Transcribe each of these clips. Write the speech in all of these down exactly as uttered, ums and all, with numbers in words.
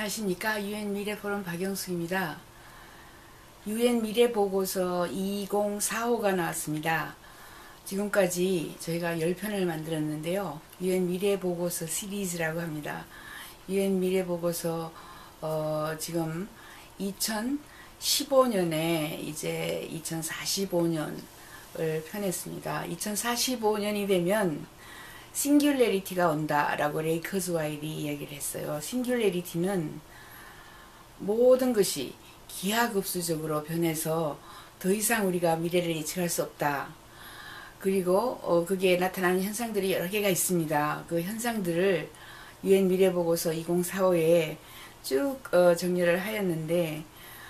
안녕하십니까. 유엔 미래포럼 박영숙입니다. 유엔 미래보고서 이천사십오가 나왔습니다. 지금까지 저희가 십 편을 만들었는데요. 유엔 미래보고서 시리즈라고 합니다. 유엔 미래보고서 어, 지금 이천십오 년에 이제 이천사십오 년을 펴냈습니다. 이천사십오 년이 되면 싱귤레리티가 온다라고 레이 커즈와일이 이야기를 했어요. 싱귤레리티는 모든 것이 기하급수적으로 변해서 더 이상 우리가 미래를 예측할 수 없다. 그리고 어, 그게 나타나는 현상들이 여러 개가 있습니다. 그 현상들을 유엔 미래보고서 이천사십오에 쭉 어, 정리를 하였는데,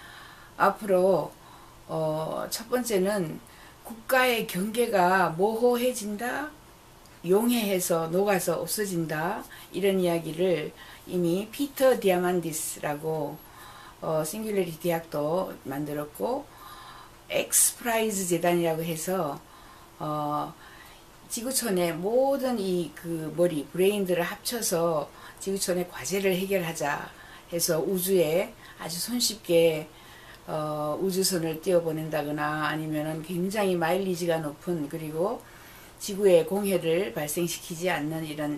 앞으로 어, 첫 번째는 국가의 경계가 모호해진다, 용해해서 녹아서 없어진다, 이런 이야기를 이미 피터 디아만디스라고 어, 싱귤레리티 대학도 만들었고, 엑스 프라이즈 재단이라고 해서 어, 지구촌의 모든 이 그 머리 브레인들을 합쳐서 지구촌의 과제를 해결하자 해서 우주에 아주 손쉽게 어, 우주선을 띄워보낸다거나 아니면은 굉장히 마일리지가 높은, 그리고 지구에 공해를 발생시키지 않는 이런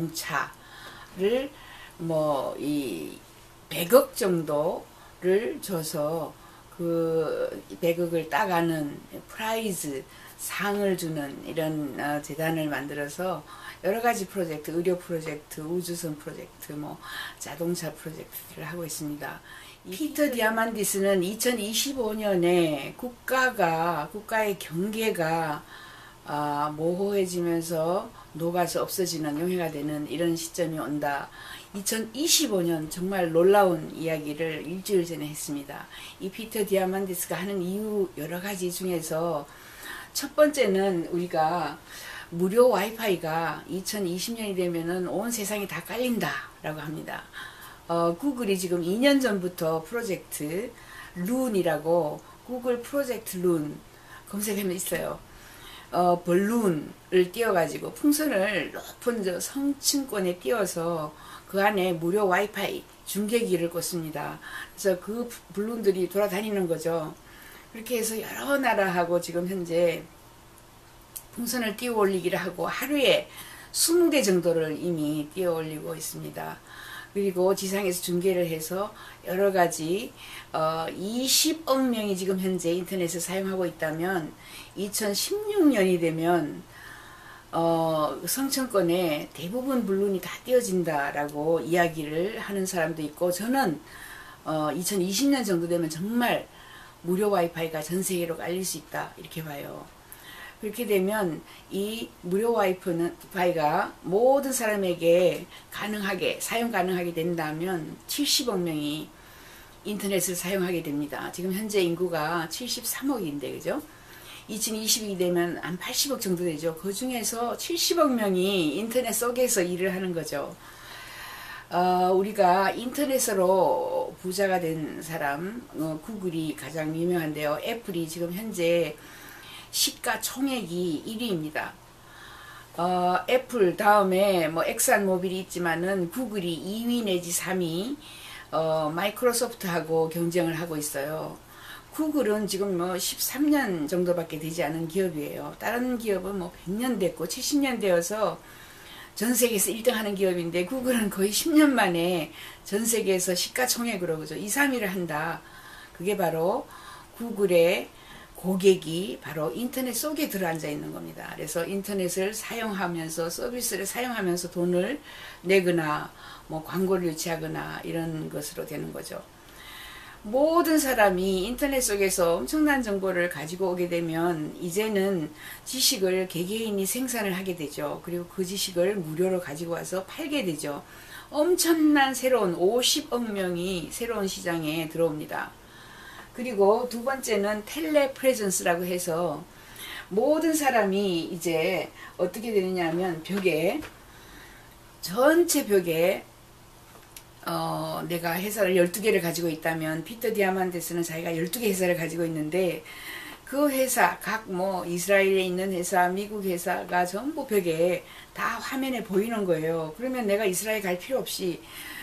자동차를 뭐 이 백억 정도를 줘서 그 백억을 따가는 프라이즈 상을 주는 이런 어, 재단을 만들어서 여러 가지 프로젝트, 의료 프로젝트, 우주선 프로젝트, 뭐 자동차 프로젝트를 하고 있습니다. 피터 디아만디스는 이천이십오 년에 국가가 국가의 경계가 아, 모호해지면서 녹아서 없어지는, 용해가 되는 이런 시점이 온다. 이천이십오 년 정말 놀라운 이야기를 일주일 전에 했습니다. 이 피터 디아만디스가 하는 이유 여러 가지 중에서 첫 번째는 우리가 무료 와이파이가 이천이십 년이 되면은 온 세상이 다 깔린다 라고 합니다. 어, 구글이 지금 이 년 전부터 프로젝트 룬이라고, 구글 프로젝트 룬 검색하면 있어요. 어, 벌룬을 띄워가지고 풍선을 높은 저 성층권에 띄워서 그 안에 무료 와이파이 중계기를 꽂습니다. 그래서 그 벌룬들이 돌아다니는 거죠. 그렇게 해서 여러 나라하고 지금 현재 풍선을 띄워 올리기를 하고 하루에 이십 대 정도를 이미 띄워 올리고 있습니다. 그리고 지상에서 중계를 해서 여러 가지 어, 이십억 명이 지금 현재 인터넷을 사용하고 있다면 이천십육 년이 되면 어, 성층권에 대부분 불룬이 다 띄어진다라고 이야기를 하는 사람도 있고, 저는 어, 이천이십 년 정도 되면 정말 무료 와이파이가 전 세계로 깔릴 수 있다 이렇게 봐요. 그렇게 되면 이 무료 와이파이가 모든 사람에게 가능하게 사용 가능하게 된다면 칠십억 명이 인터넷을 사용하게 됩니다. 지금 현재 인구가 칠십삼억인데 그죠? 이천이십이 되면 한 팔십억 정도 되죠. 그 중에서 칠십억 명이 인터넷 속에서 일을 하는 거죠. 어, 우리가 인터넷으로 부자가 된 사람, 어, 구글이 가장 유명한데요. 애플이 지금 현재 시가총액이 일 위입니다. 어, 애플 다음에 뭐 엑산모빌이 있지만은 구글이 이 위 내지 삼 위, 어, 마이크로소프트하고 경쟁을 하고 있어요. 구글은 지금 뭐 십삼 년 정도밖에 되지 않은 기업이에요. 다른 기업은 뭐 백 년 됐고 칠십 년 되어서 전 세계에서 일 등 하는 기업인데, 구글은 거의 십 년 만에 전 세계에서 시가총액으로 그죠? 이, 삼 위를 한다. 그게 바로 구글의 고객이 바로 인터넷 속에 들어앉아 있는 겁니다. 그래서 인터넷을 사용하면서, 서비스를 사용하면서 돈을 내거나 뭐 광고를 유치하거나 이런 것으로 되는 거죠. 모든 사람이 인터넷 속에서 엄청난 정보를 가지고 오게 되면 이제는 지식을 개개인이 생산을 하게 되죠. 그리고 그 지식을 무료로 가지고 와서 팔게 되죠. 엄청난 새로운 오십억 명이 새로운 시장에 들어옵니다. 그리고 두 번째는 텔레프레전스라고 해서 모든 사람이 이제 어떻게 되느냐 하면 벽에, 전체 벽에 어, 내가 회사를 열두 개를 가지고 있다면 피터 디아만디스는 자기가 열두 개 회사를 가지고 있는데, 그 회사, 각 뭐 이스라엘에 있는 회사, 미국 회사가 전부 벽에 다 화면에 보이는 거예요. 그러면 내가 이스라엘 갈 필요 없이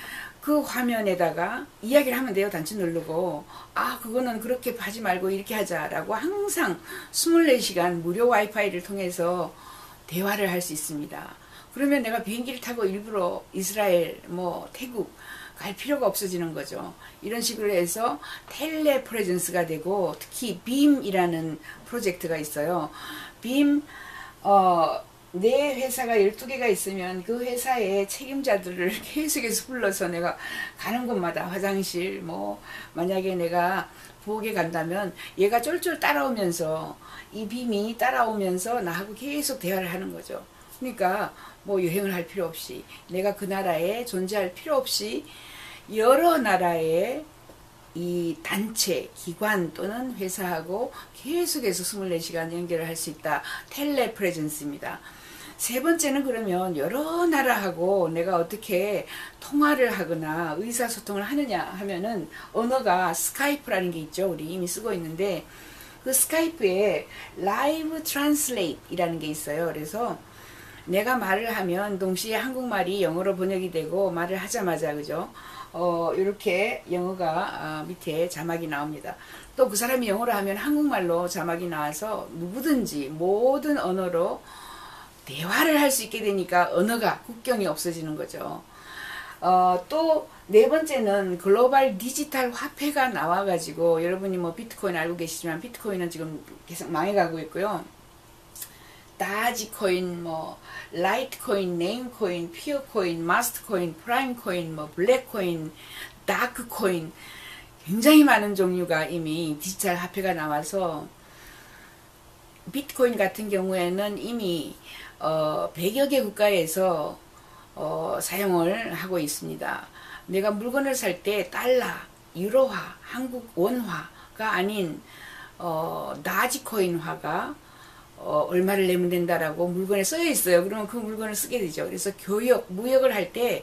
그 화면에다가 이야기를 하면 돼요. 단추 누르고. 아, 그거는 그렇게 하지 말고 이렇게 하자라고 항상 이십사 시간 무료 와이파이를 통해서 대화를 할 수 있습니다. 그러면 내가 비행기를 타고 일부러 이스라엘, 뭐 태국 갈 필요가 없어지는 거죠. 이런 식으로 해서 텔레 프레젠스가 되고, 특히 빔이라는 프로젝트가 있어요. 빔, 어, 내 회사가 열두 개가 있으면 그 회사의 책임자들을 계속해서 불러서 내가 가는 곳마다 화장실, 뭐 만약에 내가 부엌에 간다면 얘가 쫄쫄 따라오면서, 이 빔이 따라오면서 나하고 계속 대화를 하는 거죠. 그러니까 뭐 여행을 할 필요 없이, 내가 그 나라에 존재할 필요 없이 여러 나라의 이 단체, 기관 또는 회사하고 계속해서 이십사 시간 연결을 할 수 있다. 텔레 프레젠스입니다. 세 번째는, 그러면 여러 나라하고 내가 어떻게 통화를 하거나 의사소통을 하느냐 하면은, 언어가 스카이프라는 게 있죠. 우리 이미 쓰고 있는데, 그 스카이프에 라이브 트랜슬레이트 이라는 게 있어요. 그래서 내가 말을 하면 동시에 한국말이 영어로 번역이 되고, 말을 하자마자, 그죠? 어, 이렇게 영어가 어, 밑에 자막이 나옵니다. 또 그 사람이 영어로 하면 한국말로 자막이 나와서 누구든지 모든 언어로 대화를 할 수 있게 되니까 언어가, 국경이 없어지는 거죠. 어, 또 네 번째는 글로벌 디지털 화폐가 나와가지고, 여러분이 뭐 비트코인 알고 계시지만 비트코인은 지금 계속 망해가고 있고요. 다지코인, 뭐 라이트코인, 네임코인, 피어코인, 마스터코인, 프라임코인, 뭐 블랙코인, 다크코인, 굉장히 많은 종류가 이미 디지털 화폐가 나와서, 비트코인 같은 경우에는 이미 어, 백여 개 국가에서 어, 사용을 하고 있습니다. 내가 물건을 살 때 달러, 유로화, 한국 원화가 아닌 어, 다지코인화가 어, 얼마를 내면 된다라고 물건에 써여 있어요. 그러면 그 물건을 쓰게 되죠. 그래서 교역, 무역을 할 때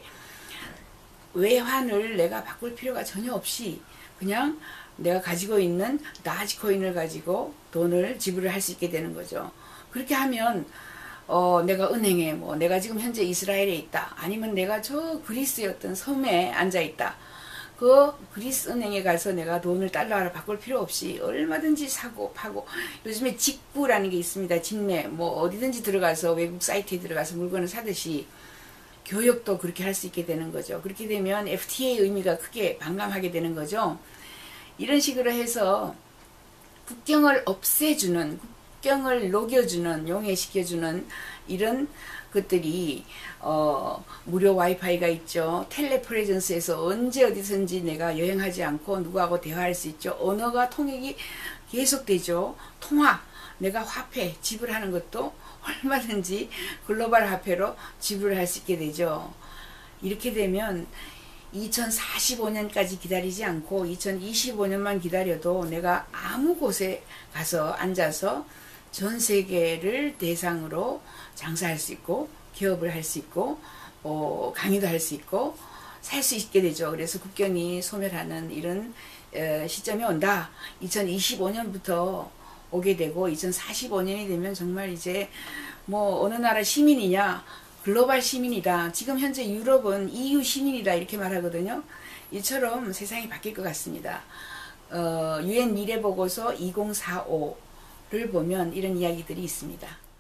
외환을 내가 바꿀 필요가 전혀 없이 그냥 내가 가지고 있는 다지코인을 가지고 돈을 지불을 할 수 있게 되는 거죠. 그렇게 하면 어, 내가 은행에, 뭐 내가 지금 현재 이스라엘에 있다, 아니면 내가 저 그리스의 어떤 섬에 앉아 있다, 그 그리스 은행에 가서 내가 돈을 달러로 바꿀 필요 없이 얼마든지 사고 파고, 요즘에 직구라는 게 있습니다. 직내, 뭐 어디든지 들어가서 외국 사이트에 들어가서 물건을 사듯이 교역도 그렇게 할 수 있게 되는 거죠. 그렇게 되면 에프티에이 의미가 크게 반감하게 되는 거죠. 이런 식으로 해서 국경을 없애주는, 국경을 녹여주는, 용해시켜주는 이런 것들이 어, 무료 와이파이가 있죠. 텔레프레전스에서 언제 어디든지 내가 여행하지 않고 누구하고 대화할 수 있죠. 언어가 통역이 계속되죠. 통화, 내가 화폐 지불하는 것도 얼마든지 글로벌 화폐로 지불을 할 수 있게 되죠. 이렇게 되면 이천사십오 년까지 기다리지 않고 이천이십오 년만 기다려도 내가 아무 곳에 가서 앉아서 전 세계를 대상으로 장사할 수 있고, 기업을 할 수 있고, 어, 강의도 할 수 있고, 살 수 있게 되죠. 그래서 국경이 소멸하는 이런 에, 시점이 온다. 이천이십오 년부터 오게 되고, 이천사십오 년이 되면 정말 이제 뭐 어느 나라 시민이냐, 글로벌 시민이다. 지금 현재 유럽은 이유 시민이다 이렇게 말하거든요. 이처럼 세상이 바뀔 것 같습니다. 어, 유엔 미래보고서 이천사십오를 보면 이런 이야기들이 있습니다.